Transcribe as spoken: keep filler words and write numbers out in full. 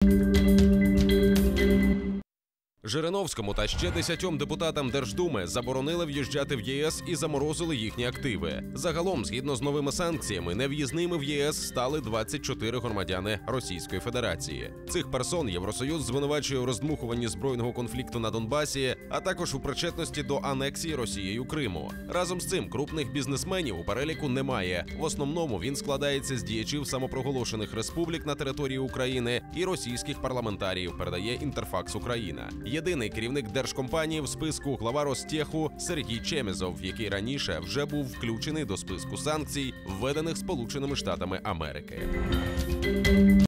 Жириновському та ще десятьом депутатам Держдуми заборонили в'їжджати в ЄС і заморозили їхні активи. Загалом, згідно з новими санкціями, нев'їзними в ЄС стали двадцять чотири громадяни Російської Федерації. Цих персон Євросоюз звинувачує у роздмухуванні збройного конфлікту на Донбасі, а також у причетності до анексії Росією Криму. Разом з цим крупних бізнесменів у переліку немає. В основному він складається з діячів самопроголошених республік на території України і російських парламентаріїв, передає Інтерфакс Україна. Єдиний керівник держкомпанії в списку – глава Ростеху Сергій Чемезов, який раніше вже був включений до списку санкцій, введених Сполученими Штатами Америки.